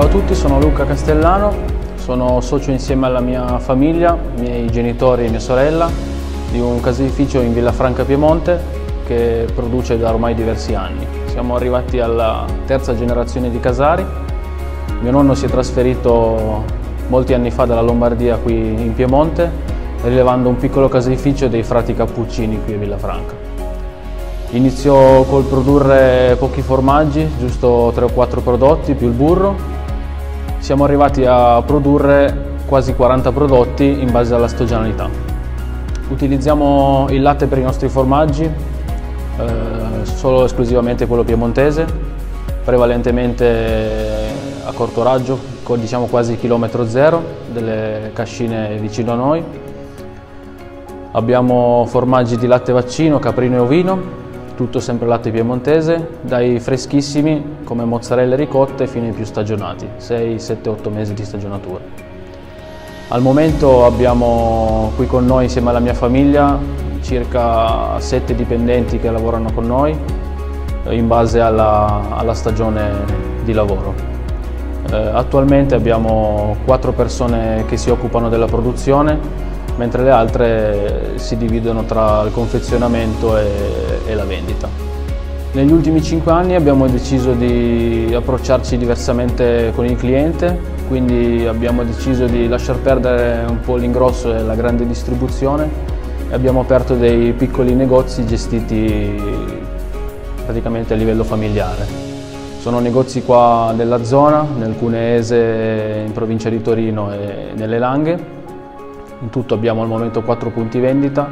Ciao a tutti, sono Luca Castellano, sono socio insieme alla mia famiglia, i miei genitori e mia sorella, di un caseificio in Villafranca Piemonte che produce da ormai diversi anni. Siamo arrivati alla terza generazione di casari. Mio nonno si è trasferito molti anni fa dalla Lombardia qui in Piemonte, rilevando un piccolo caseificio dei frati Cappuccini qui a Villafranca. Iniziò col produrre pochi formaggi, giusto 3 o 4 prodotti più il burro. Siamo arrivati a produrre quasi 40 prodotti in base alla stagionalità. Utilizziamo il latte per i nostri formaggi, solo esclusivamente quello piemontese, prevalentemente a corto raggio, diciamo quasi chilometro zero, delle cascine vicino a noi. Abbiamo formaggi di latte vaccino, caprino e ovino, tutto sempre latte piemontese, dai freschissimi come mozzarella e ricotte fino ai più stagionati, 6, 7, 8 mesi di stagionatura. Al momento abbiamo qui con noi, insieme alla mia famiglia, circa 7 dipendenti che lavorano con noi in base alla stagione di lavoro. Attualmente abbiamo 4 persone che si occupano della produzione, mentre le altre si dividono tra il confezionamento e la vendita. Negli ultimi 5 anni abbiamo deciso di approcciarci diversamente con il cliente, quindi abbiamo deciso di lasciar perdere un po' l'ingrosso e la grande distribuzione e abbiamo aperto dei piccoli negozi gestiti praticamente a livello familiare. Sono negozi qua nella zona, nel Cuneese, in provincia di Torino e nelle Langhe. In tutto abbiamo al momento 4 punti vendita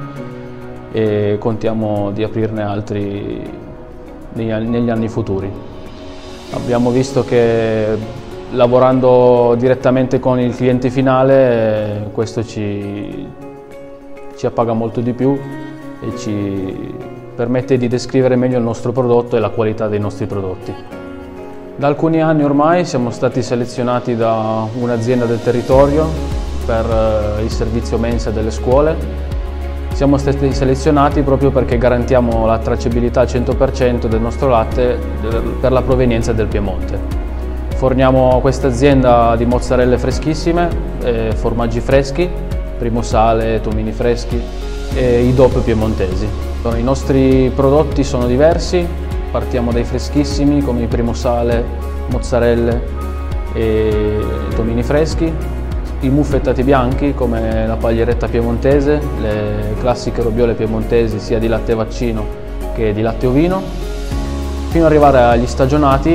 e contiamo di aprirne altri negli anni futuri. Abbiamo visto che lavorando direttamente con il cliente finale questo ci appaga molto di più e ci permette di descrivere meglio il nostro prodotto e la qualità dei nostri prodotti. Da alcuni anni ormai siamo stati selezionati da un'azienda del territorio per il servizio mensa delle scuole. Siamo stati selezionati proprio perché garantiamo la tracciabilità al 100% del nostro latte per la provenienza del Piemonte. Forniamo a questa azienda di mozzarelle freschissime, formaggi freschi, primo sale, tomini freschi e i DOP piemontesi. I nostri prodotti sono diversi, partiamo dai freschissimi come il primo sale, mozzarelle e tomini freschi, i muffettati bianchi come la paglieretta piemontese, le classiche robiole piemontesi sia di latte vaccino che di latte ovino, fino ad arrivare agli stagionati,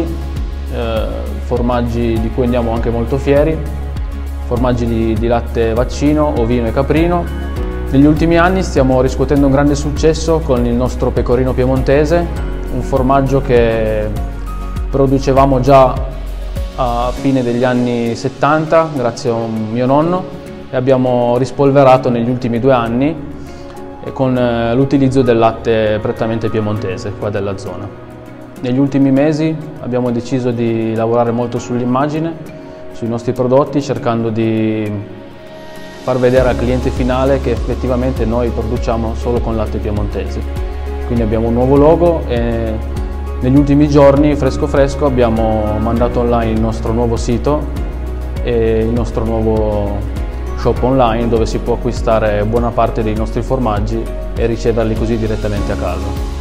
formaggi di cui andiamo anche molto fieri, formaggi di latte vaccino, ovino e caprino. Negli ultimi anni stiamo riscuotendo un grande successo con il nostro pecorino piemontese, un formaggio che producevamo già a fine degli anni 70 grazie a un mio nonno e abbiamo rispolverato negli ultimi 2 anni con l'utilizzo del latte prettamente piemontese qua della zona. Negli ultimi mesi abbiamo deciso di lavorare molto sull'immagine, sui nostri prodotti, cercando di far vedere al cliente finale che effettivamente noi produciamo solo con latte piemontese. Quindi abbiamo un nuovo logo e negli ultimi giorni, fresco fresco, abbiamo mandato online il nostro nuovo sito e il nostro nuovo shop online dove si può acquistare buona parte dei nostri formaggi e riceverli così direttamente a casa.